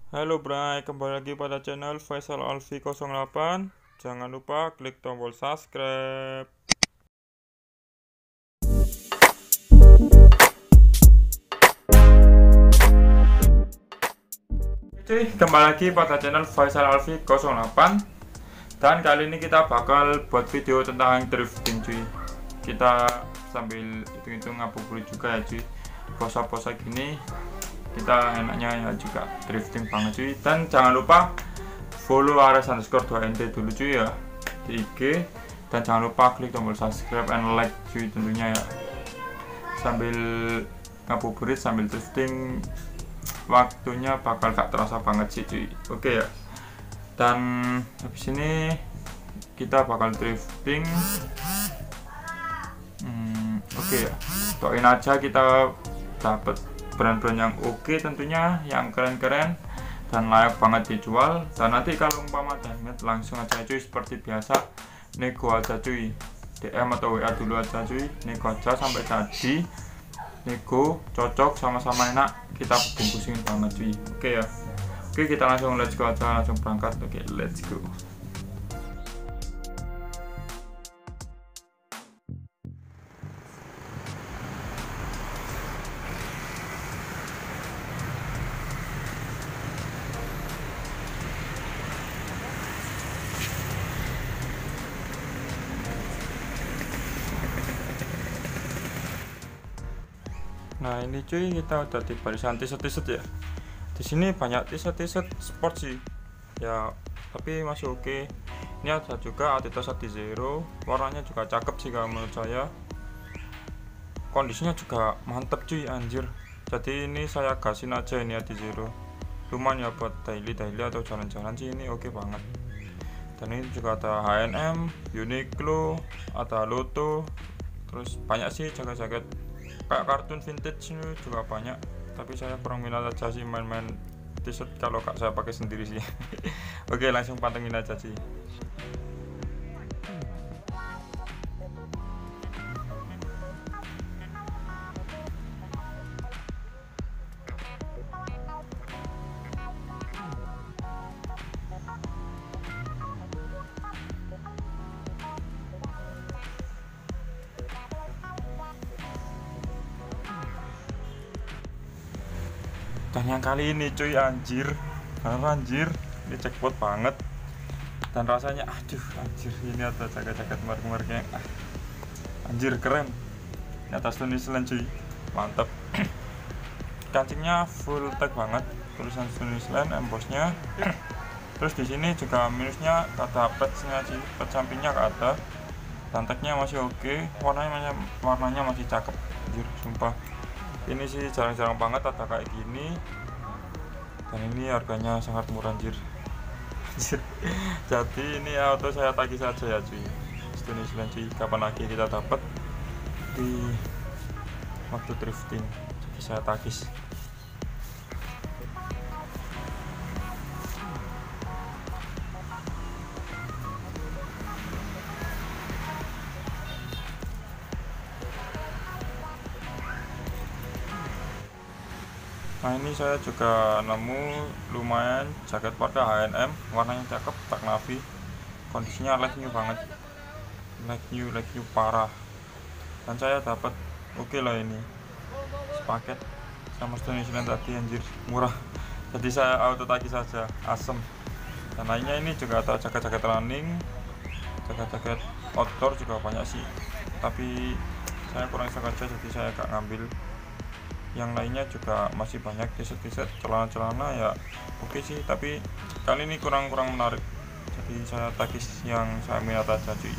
Halo Bray, kembali lagi pada channel Faisal Alfi 08. Jangan lupa klik tombol subscribe. Cuy, kembali lagi pada channel Faisal Alfi 08. Dan kali ini kita bakal buat video tentang drifting cuy. Kita sambil hitung-hitung ngabuburit juga ya cuy. Posa-posa gini kita enaknya ya juga drifting banget cuy. Dan jangan lupa follow ares_2nd dulu cuy ya di IG, dan jangan lupa klik tombol subscribe and like cuy tentunya ya. Sambil ngabuburit sambil drifting, waktunya bakal gak terasa banget sih cuy. Oke ya, dan habis ini kita bakal drifting. Oke ya, doain aja kita dapat brand-brand yang oke tentunya, yang keren-keren dan layak banget dijual. Dan nanti kalau umpama damet langsung aja cuy, seperti biasa nego aja cuy, DM atau WA dulu aja cuy, nego aja sampai jadi, nego cocok sama-sama enak, kita bungkusin banget cuy. Oke ya, oke kita langsung let's go aja, langsung berangkat. Oke, let's go. Nah ini cuy, kita udah di barisan t-shirt ya. Di sini banyak t-shirt sport sih ya, tapi masih oke. Ini ada juga Adidas Adizero, warnanya juga cakep sih kalau menurut saya. Kondisinya juga mantep cuy, anjir. Jadi ini saya gasin aja ini Adizero. Lumayan ya buat daily atau jalan-jalan sih, ini oke banget. Dan ini juga ada H&M, Uniqlo, ada Lotto, terus banyak sih jaket-jaket kayak kartun vintage ini juga banyak. Tapi saya kurang minat aja sih main-main t-shirt kalau kak saya pakai sendiri sih. Oke, langsung pantengin aja sih. Dan yang kali ini cuy, anjir ini jackpot banget. Dan rasanya aduh anjir, ini ada jaket-jaket merek-mereknya anjir keren. Ini atas tulisan cuy, mantap. Kancingnya full tag banget, tulisan tulisan embossnya. Terus di sini juga minusnya ada patchnya sih, patch sampingnya gak ada. Dan tagnya masih oke, warnanya masih cakep anjir, sumpah. Ini sih jarang-jarang banget ada kayak gini, dan ini harganya sangat murah anjir. Jadi ini auto saya tagih saja ya cuy, Indonesia cuy. Kapan lagi kita dapat di waktu drifting, jadi saya tagih. Nah ini saya juga nemu lumayan jaket warga H&M, warnanya cakep, tak navy, kondisinya like new banget, like new parah. Dan saya dapat oke lah ini sepaket sama Indonesia tadi, anjir murah. Jadi saya auto tagih saja, asem. Dan lainnya ini juga ada jaket-jaket running, jaket-jaket outdoor juga banyak sih, tapi saya kurang suka aja, jadi saya gak ngambil. Yang lainnya juga masih banyak, t-shirt, celana ya oke sih, tapi kali ini kurang menarik, jadi saya tagih yang saya minat aja cuy.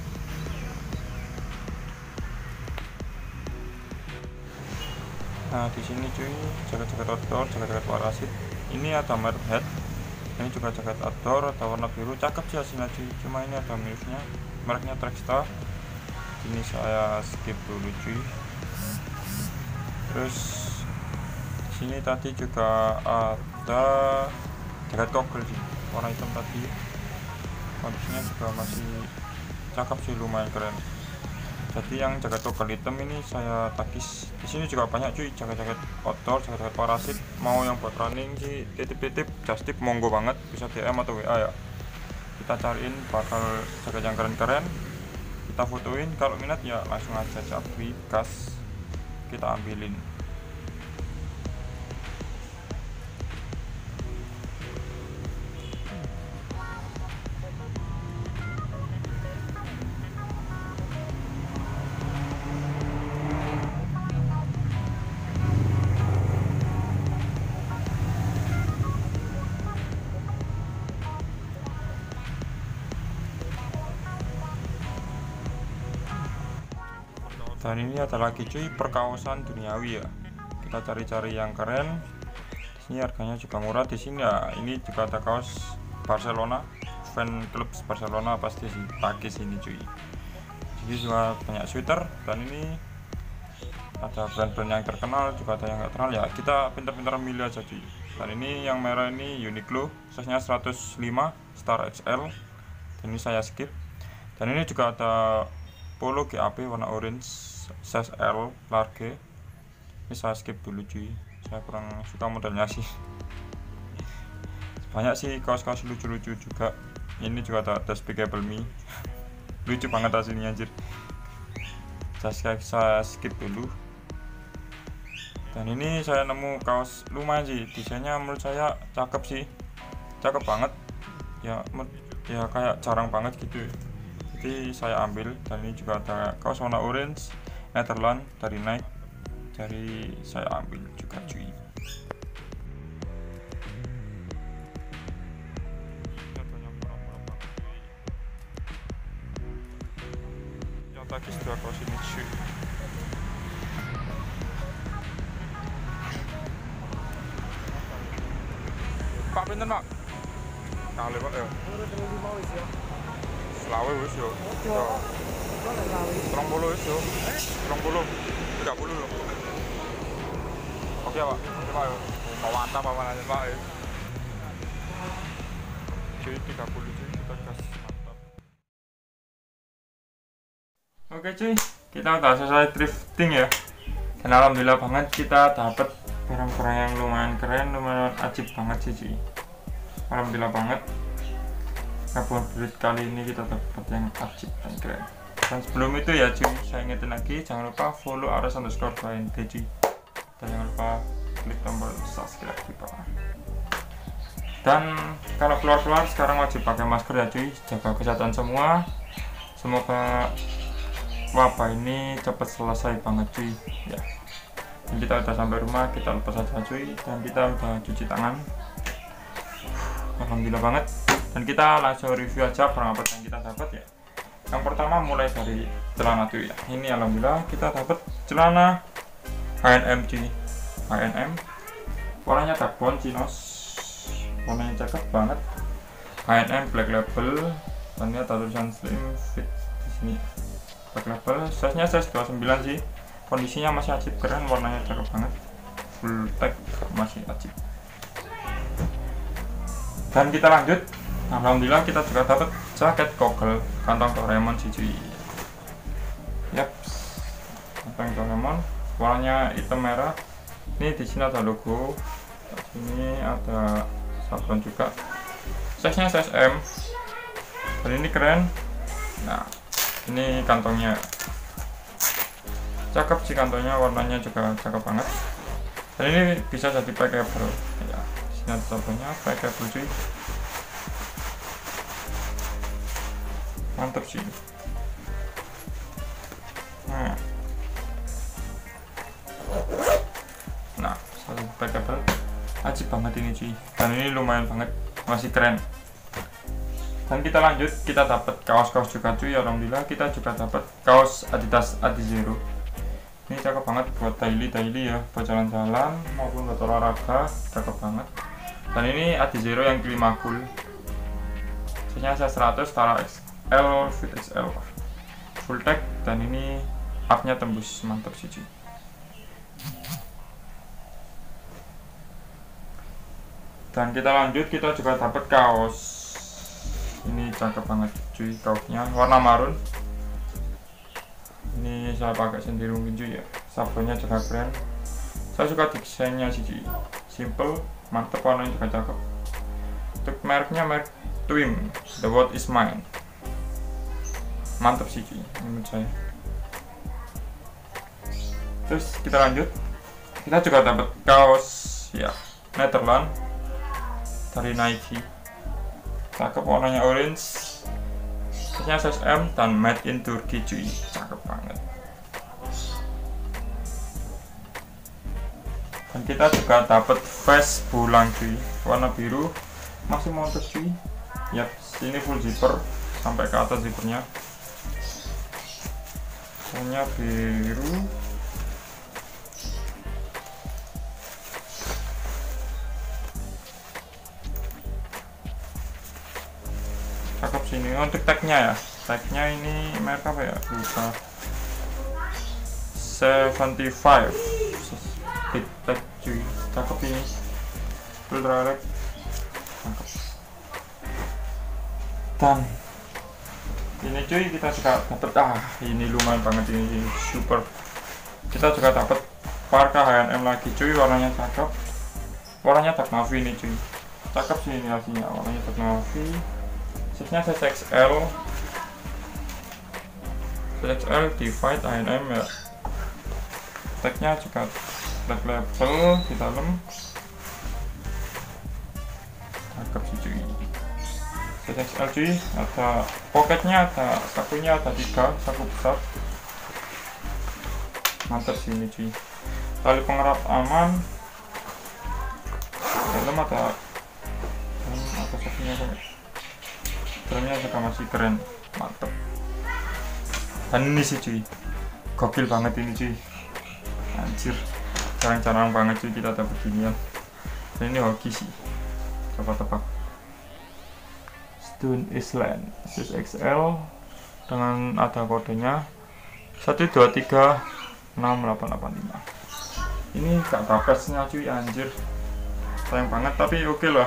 Nah di sini cuy, jaket-jaket outdoor, jaket-jaket warasit. Ini ada merek head, ini juga jaket outdoor, ada warna biru, cakep sih hasilnya cuy. Cuma ini ada minusnya, mereknya Trackstar. Ini saya skip dulu cuy. Terus sini tadi juga ada jaket kogel sih, warna hitam tadi, kondisinya juga masih cakep sih, lumayan keren. Jadi yang jaket togel hitam ini saya takis. Di sini juga banyak cuy, jaket-jaket outdoor, jaket-jaket parasit. Mau yang buat running sih titip-titip, just tip monggo banget, bisa DM atau WA ya. Kita cariin bakal jaket yang keren-keren, kita fotoin, kalau minat ya langsung aja capri gas kita ambilin. Dan ini ada lagi cuy, perkawasan duniawi ya. Kita cari-cari yang keren. Di sini harganya juga murah. Di sini ya, ini juga ada kaos Barcelona, fan klub Barcelona pasti sih takis ini cuy. Jadi juga banyak sweater, dan ini ada brand-brand yang terkenal, juga ada yang nggak terkenal ya. Kita pintar-pintar milih aja cuy. Dan ini yang merah ini Uniqlo, size-nya 105 star XL. Dan ini saya skip. Dan ini juga ada polo GAP warna orange size L large. Ini saya skip dulu cuy, saya kurang suka modelnya sih. Banyak sih kaos-kaos lucu-lucu juga. Ini juga ada Despicable Me lucu banget aslinya anjir. Saya skip dulu. Dan ini saya nemu kaos lumayan sih, desainnya menurut saya cakep sih, cakep banget ya, ya kayak jarang banget gitu. Jadi saya ambil. Dan ini juga ada kaos warna orange Netherland dari Nike, jadi saya ambil juga cuy. Yang tadi sudah kaos ini cuy. Pak pinten Pak? Kali Pak ya. Selawe wis yo. Yo. 30 wis yo. 30. 30 loh. Oke Pak. Coba yo. Mau mantap apa aja Pak ya. Cuy 30 cuy, kita gas mantap. Oke cuy, kita udah selesai thrifting ya. Dan alhamdulillah banget kita dapat barang-barang yang lumayan keren, lumayan ajib banget sih cuy. Alhamdulillah banget. Karbon Breed kali ini kita dapat yang ajib dan keren. Dan sebelum itu ya cuy, saya ingetin lagi, jangan lupa follow @_BNT cuy. Dan jangan lupa klik tombol subscribe di bawah. Dan kalau keluar-keluar sekarang wajib pakai masker ya cuy, jaga kesehatan semua. Semoga wabah ini cepat selesai banget cuy ya. Dan kita udah sampai rumah, kita lepas aja cuy, dan kita udah cuci tangan. Alhamdulillah banget. Dan kita langsung review aja barang apa yang kita dapat ya. Yang pertama mulai dari celana cuy ya. Ini alhamdulillah kita dapat celana H&M cuy. H&M warnanya carbon chinos, warnanya cakep banget. H&M Black Label, dan ini ada tulisan slim fit di sini. Black Label, size nya size 29 sih. Kondisinya masih ajib, keren, warnanya cakep banget. Full tag masih ajib. Dan kita lanjut. Alhamdulillah kita juga dapat jaket kogel kantong Doraemon sih cuy. Yap, kantong Doraemon, warnanya hitam merah. Ini di sini ada logo, di sini ada sablon juga. Size-nya size M. Dan ini keren. Nah, ini kantongnya. Cakep sih kantongnya, warnanya juga cakep banget. Dan ini bisa jadi packable. Ya, di sini ada sablonnya, packable cuy. Mantap sih. Nah, satu packable, ajib banget ini cuy. Dan ini lumayan banget, masih keren. Dan kita lanjut, kita dapat kaos-kaos juga cuy. Alhamdulillah kita juga dapat kaos Adidas Adizero. Ini cakep banget buat daily ya, buat jalan-jalan maupun buat olahraga, cakep banget. Dan ini Adizero yang Climacool, size-nya 100 setara XL fit XL, full tag. Dan ini up-nya tembus, mantap sih cuy. Dan kita lanjut, kita juga dapat kaos. Ini cakep banget cuy, kaosnya warna marun. Ini ini saya pakai sendiri mungkin cuy ya. Sablonya juga keren, saya suka desainnya sih cuy, simple mantep, warnanya juga cakep. Untuk mereknya merek Twim, the world is mine, mantep sih cuy menurut saya. Terus kita lanjut, kita juga dapat kaos ya Netherlands dari Nike, cakep, warnanya orange, size-nya size M dan made in Turkey cuy, cakep banget. Dan kita juga dapat vest bulang cuy, warna biru, masih montes cuy. Yap, sini full zipper sampai ke atas zippernya, warnanya biru. Cakep sini. Untuk tagnya ya, tagnya ini merek apa ya, lupa, 75 big tag cuy, cakep ini, ultra red, cakep. Dan ini cuy kita juga dapat, ini lumayan banget ini, super. Kita juga dapat parka H&M lagi cuy, warnanya cakep, warnanya dark navy ini cuy, cakep sih ini hasilnya, warnanya dark navy. Size-nya size XL, divide H&M ya. Tagnya juga black label di dalam, cakep sih cuy. Size XL cuy, ada pocketnya, ada sakunya, ada 3 saku besar, mantap sih ini cuy. Tali pengerat aman, dalam ada sakunya kok. Dalamnya juga masih keren, mantep. Dan ini sih cuy, gokil banget ini cuy, anjir, jarang-jarang banget cuy kita dapat beginian. Dan ini hoki sih, coba tebak. Stone Island size XL dengan ada kodenya 1236885. Ini gak ada patchnya cuy, anjir, sayang banget, tapi oke lah.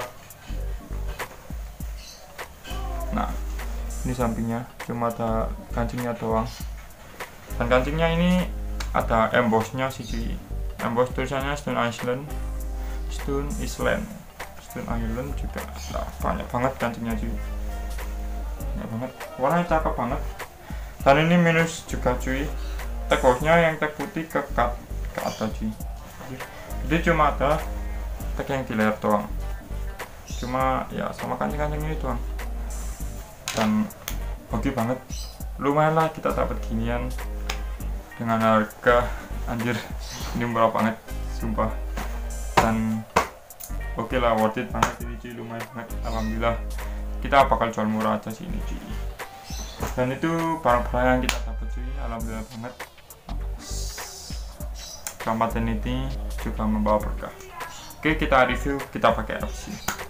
Nah, ini sampingnya cuma ada kancingnya doang, dan kancingnya ini ada embossnya sih cuy, emboss tulisannya Stone Island, Stone Island, Stone Island juga. Nah, banyak banget kancingnya cuy, banyak banget, warnanya cakep banget. Dan ini minus juga cuy, tag hostnya yang tag putih ke atas cuy, jadi cuma ada tag yang di leher doang, cuma ya sama kancing-kancing ini doang. Dan oke banget, lumayan lah kita dapat ginian dengan harga, anjir, ini murah banget sumpah. Dan oke lah, worth it banget ini cuy, lumayan banget, alhamdulillah. Kita bakal jual murah aja sih ini cuy. Dan itu barang-barang yang kita dapat cuy, alhamdulillah banget. Ramadan ini juga membawa berkah. Oke, kita review, kita pakai opsi.